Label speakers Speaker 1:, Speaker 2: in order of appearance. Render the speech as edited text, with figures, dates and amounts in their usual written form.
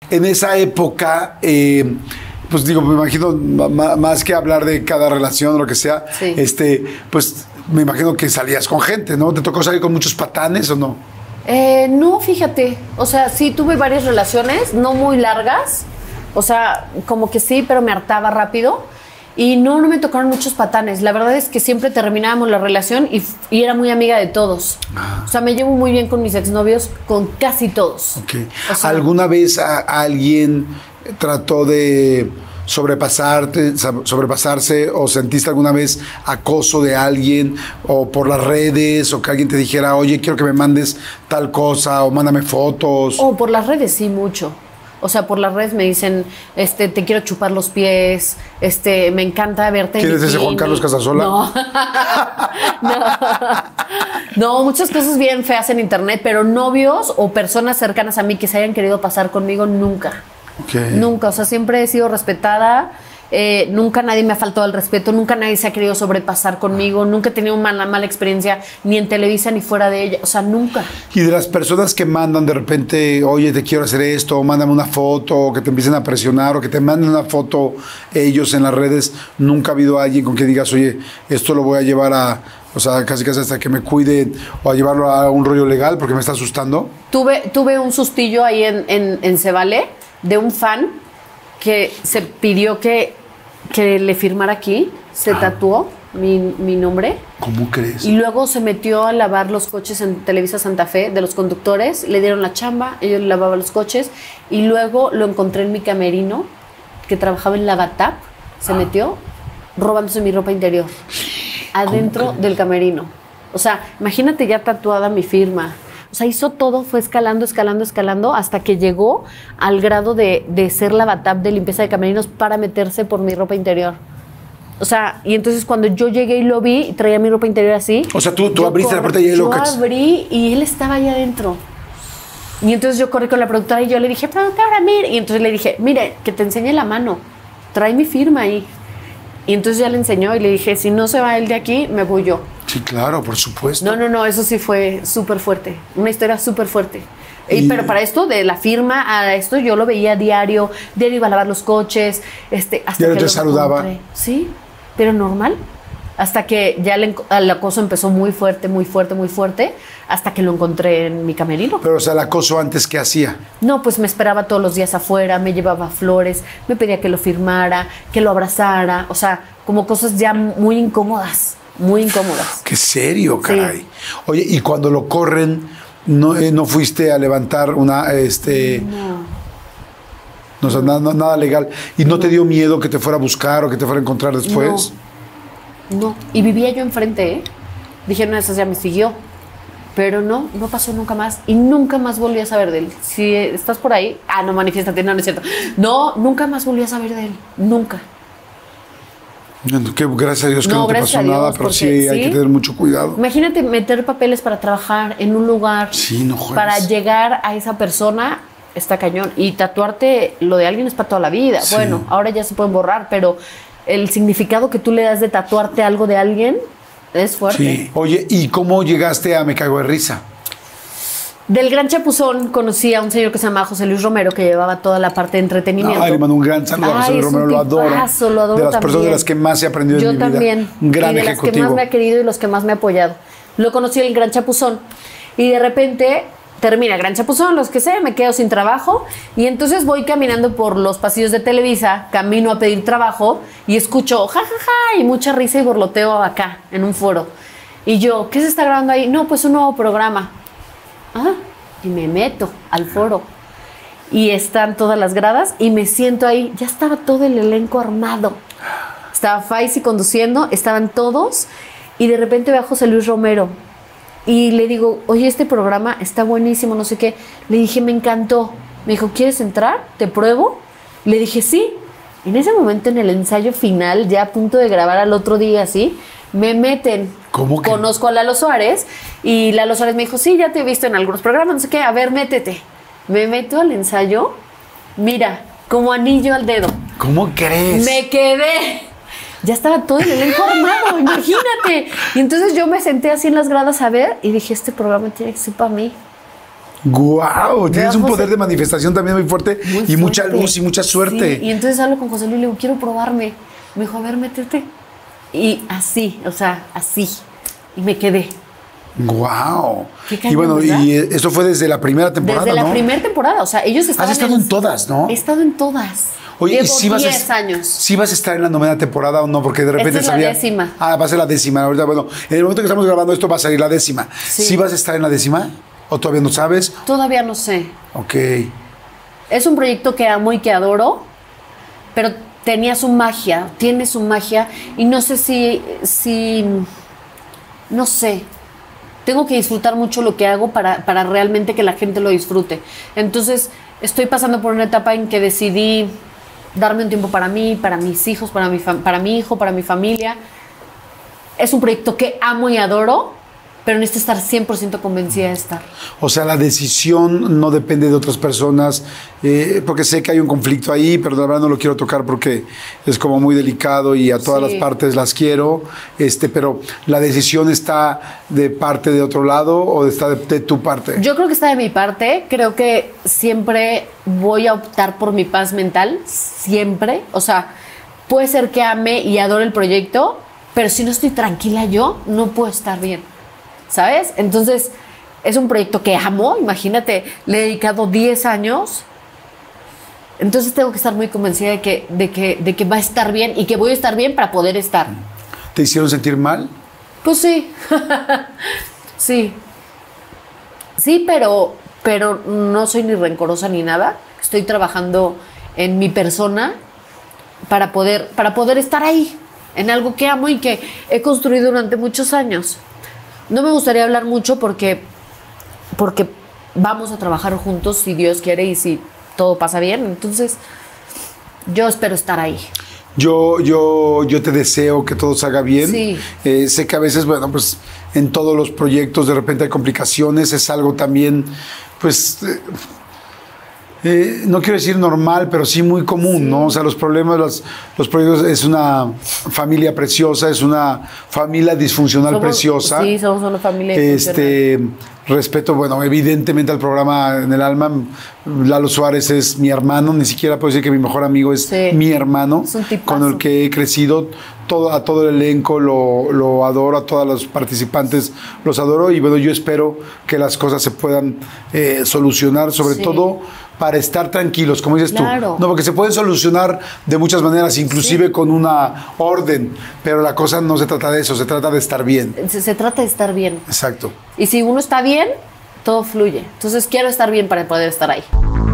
Speaker 1: En esa época, pues digo, me imagino, más que hablar de cada relación o lo que sea,
Speaker 2: Sí.
Speaker 1: pues me imagino que salías con gente, ¿no? ¿Te tocó salir con muchos patanes o no?
Speaker 2: No, fíjate. O sea, sí tuve varias relaciones, no muy largas. O sea, como que sí, pero me hartaba rápido. Y no me tocaron muchos patanes. La verdad es que siempre terminábamos la relación y era muy amiga de todos. O sea, me llevo muy bien con mis exnovios, con casi todos.
Speaker 1: Okay.
Speaker 2: O sea,
Speaker 1: ¿Alguna vez alguien trató de sobrepasarse o sentiste alguna vez acoso de alguien o por las redes o que alguien te dijera, oye, quiero que me mandes tal cosa o mándame fotos?
Speaker 2: O por las redes, sí, mucho. O sea, por las redes me dicen, te quiero chupar los pies, me encanta verte.
Speaker 1: ¿Quién es ese Juan Carlos Casasola?
Speaker 2: No. No, muchas cosas bien feas en internet, pero novios o personas cercanas a mí que se hayan querido pasar conmigo, nunca.
Speaker 1: Okay.
Speaker 2: Nunca, o sea, siempre he sido respetada. Nunca nadie me ha faltado al respeto, nunca nadie se ha querido sobrepasar conmigo, nunca he tenido una mala experiencia ni en Televisa ni fuera de ella, o sea, nunca.
Speaker 1: Y de las personas que mandan de repente, oye, te quiero hacer esto, mándame una foto, o que te empiecen a presionar, o que te manden una foto ellos en las redes, nunca ha habido alguien con que digas, oye, esto lo voy a llevar o sea, casi hasta que me cuiden, o a llevarlo a un rollo legal porque me está asustando.
Speaker 2: Tuve un sustillo ahí en Se Vale de un fan que se pidió que le firmara aquí, se tatuó mi nombre.
Speaker 1: ¿Cómo crees?
Speaker 2: Y luego se metió a lavar los coches en Televisa Santa Fe de los conductores, le dieron la chamba, ellos lavaban los coches y luego lo encontré en mi camerino, que trabajaba en Lavatap, se metió robándose mi ropa interior adentro del camerino. O sea, imagínate ya tatuada mi firma. O sea, hizo todo, fue escalando hasta que llegó al grado de ser Lavatap de limpieza de camerinos para meterse por mi ropa interior. O sea, y entonces cuando yo llegué y lo vi, traía mi ropa interior así.
Speaker 1: O sea, tú abriste la puerta y él lo
Speaker 2: Yo abrí y él estaba ahí adentro. Y entonces yo corrí con la productora y yo le dije, productora, mire. Y entonces le dije, mire, que te enseñe la mano. Trae mi firma ahí. Y entonces ya le enseñó y le dije, si no se va él de aquí, me voy yo.
Speaker 1: Sí, claro, por supuesto.
Speaker 2: No, eso sí fue súper fuerte. Una historia súper fuerte. Pero para esto, de la firma a esto, yo lo veía diario iba a lavar los coches, hasta
Speaker 1: diario
Speaker 2: que
Speaker 1: te saludaba.
Speaker 2: Encontré. Sí, pero normal. Hasta que ya el acoso empezó muy fuerte, hasta que lo encontré en mi camerino.
Speaker 1: Pero, o sea, el acoso antes, ¿qué hacía?
Speaker 2: No, pues me esperaba todos los días afuera, me llevaba flores, me pedía que lo firmara, que lo abrazara, o sea, como cosas ya muy incómodas. Muy incómodas.
Speaker 1: Qué serio, caray.
Speaker 2: Sí.
Speaker 1: Oye, y cuando lo corren, no fuiste a levantar una, no, o sea, nada legal. ¿Y no te dio miedo que te fuera a buscar o que te fuera a encontrar después?
Speaker 2: No. Y vivía yo enfrente, ¿eh? Dije, no, esa ya me siguió. Pero no pasó nunca más. Y nunca más volví a saber de él. Si estás por ahí, no, manifiéstate, no es cierto. No, nunca más volví a saber de él. Nunca.
Speaker 1: Gracias a Dios que no te pasó nada, pero sí hay que tener mucho cuidado.
Speaker 2: Imagínate meter papeles para trabajar en un lugar, para llegar a esa persona, está cañón. Y tatuarte lo de alguien es para toda la vida. Sí. Bueno, ahora ya se pueden borrar, pero el significado que tú le das de tatuarte algo de alguien es fuerte.
Speaker 1: Sí. Oye, ¿y cómo llegaste a Me Cago de Risa?
Speaker 2: Del Gran Chapuzón conocí a un señor que se llamaba José Luis Romero, que llevaba toda la parte de entretenimiento.
Speaker 1: Le mando un gran saludo a José Luis Romero, lo adoro.
Speaker 2: De las
Speaker 1: personas de las que más he aprendido en mi vida.
Speaker 2: Yo también.
Speaker 1: Un gran
Speaker 2: ejecutivo. De las que más me ha querido y los que más me ha apoyado. Lo conocí en el Gran Chapuzón. Y de repente termina Gran Chapuzón, los que sé, me quedo sin trabajo. Y entonces voy caminando por los pasillos de Televisa, camino a pedir trabajo y escucho jajaja y mucha risa y borloteo acá, en un foro. Y yo, ¿qué se está grabando ahí? No, pues un nuevo programa. Y me meto al foro y están todas las gradas y me siento ahí, ya estaba todo el elenco armado, estaba Faisy conduciendo, estaban todos y de repente veo a José Luis Romero y le digo, oye, este programa está buenísimo, no sé qué. Le dije, me encantó. Me dijo, ¿quieres entrar? ¿Te pruebo? Le dije, sí. En ese momento, en el ensayo final, ya a punto de grabar al otro día, así, me meten.
Speaker 1: ¿Cómo que?
Speaker 2: Conozco a Lalo Suárez y Lalo Suárez me dijo, sí, ya te he visto en algunos programas, no sé qué, a ver, métete. Me meto al ensayo, mira, como anillo al dedo.
Speaker 1: ¿Cómo crees?
Speaker 2: Me quedé. Ya estaba todo el elenco armado, imagínate. Y entonces yo me senté así en las gradas a ver y dije, este programa tiene que ser para mí.
Speaker 1: ¡Guau! Tienes
Speaker 2: Veo
Speaker 1: un
Speaker 2: a
Speaker 1: poder
Speaker 2: José-
Speaker 1: de manifestación también muy fuerte
Speaker 2: Muy
Speaker 1: y mucha
Speaker 2: fuerte.
Speaker 1: luz y mucha suerte.
Speaker 2: Sí, y entonces hablo con José Luis y le digo, quiero probarme. Me dijo, a ver, métete. Y así, o sea, así. Y me quedé.
Speaker 1: ¡Guau!
Speaker 2: Qué
Speaker 1: Y
Speaker 2: cañón,
Speaker 1: bueno,
Speaker 2: ¿verdad?
Speaker 1: y eso fue desde la primera temporada,
Speaker 2: Desde la
Speaker 1: ¿no?
Speaker 2: primera temporada, o sea, ellos estaban
Speaker 1: Has estado en todas, ¿no?
Speaker 2: He estado en todas.
Speaker 1: Oye,
Speaker 2: Llevo
Speaker 1: ¿y si vas
Speaker 2: 10 años.
Speaker 1: ¿Sí vas a estar en la 9ª temporada o no? Porque de repente
Speaker 2: Esta es la 10ª.
Speaker 1: Ah, va a ser la 10ª. Ahorita, bueno, en el momento que estamos grabando esto va a salir la 10ª.
Speaker 2: Sí.
Speaker 1: ¿Sí vas a estar en la 10ª? ¿O todavía no sabes?
Speaker 2: Todavía no sé.
Speaker 1: Ok.
Speaker 2: Es un proyecto que amo y que adoro, pero tenía su magia, tiene su magia, y no sé no sé. Tengo que disfrutar mucho lo que hago para realmente que la gente lo disfrute. Entonces, estoy pasando por una etapa en que decidí darme un tiempo para mí, para mis hijos, para mi hijo, para mi familia. Es un proyecto que amo y adoro, pero necesito estar 100% convencida de estar.
Speaker 1: O sea, la decisión no depende de otras personas, porque sé que hay un conflicto ahí, pero la verdad no lo quiero tocar porque es como muy delicado y a todas
Speaker 2: Sí.
Speaker 1: las partes las quiero, pero la decisión está de parte de otro lado o está de tu parte.
Speaker 2: Yo creo que está de mi parte. Creo que siempre voy a optar por mi paz mental. Siempre. O sea, puede ser que ame y adore el proyecto, pero si no estoy tranquila yo, no puedo estar bien. ¿Sabes? Entonces, es un proyecto que amo. Imagínate, le he dedicado 10 años. Entonces tengo que estar muy convencida de que va a estar bien y que voy a estar bien para poder estar.
Speaker 1: ¿Te hicieron sentir mal?
Speaker 2: Pues sí. Sí. Sí, pero no soy ni rencorosa ni nada. Estoy trabajando en mi persona para poder estar ahí, en algo que amo y que he construido durante muchos años. No me gustaría hablar mucho porque vamos a trabajar juntos si Dios quiere y si todo pasa bien. Entonces, yo espero estar ahí.
Speaker 1: Yo te deseo que todo salga bien.
Speaker 2: Sí.
Speaker 1: Sé que a veces, bueno, pues en todos los proyectos de repente hay complicaciones, es algo también, pues, no quiero decir normal, pero sí muy común,
Speaker 2: Sí.
Speaker 1: ¿no? O sea, los problemas, los proyectos, es una familia preciosa, es una familia disfuncional preciosa.
Speaker 2: Sí, somos una familia disfuncional.
Speaker 1: Respeto, bueno, evidentemente al programa en el alma. Lalo Suárez es mi hermano, ni siquiera puedo decir que mi mejor amigo es
Speaker 2: Sí.
Speaker 1: mi hermano,
Speaker 2: Es un tipazo.
Speaker 1: con el que he crecido. A todo el elenco lo adoro, a todos los participantes los adoro, y bueno, yo espero que las cosas se puedan solucionar, sobre
Speaker 2: Sí.
Speaker 1: todo para estar tranquilos, como dices
Speaker 2: Claro.
Speaker 1: tú. No, porque se pueden solucionar de muchas maneras, inclusive
Speaker 2: Sí.
Speaker 1: con una orden, pero la cosa no se trata de eso, se trata de estar bien.
Speaker 2: Se trata de estar bien.
Speaker 1: Exacto.
Speaker 2: Y si uno está bien, todo fluye. Entonces quiero estar bien para poder estar ahí.